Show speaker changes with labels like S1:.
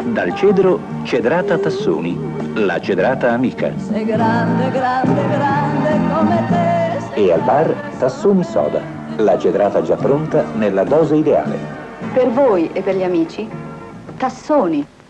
S1: Dal cedro, cedrata Tassoni, la cedrata amica.
S2: Sei grande, grande, grande come te.
S1: E al bar, Tassoni Soda, la cedrata già pronta nella dose ideale.
S3: Per voi e per gli amici, Tassoni.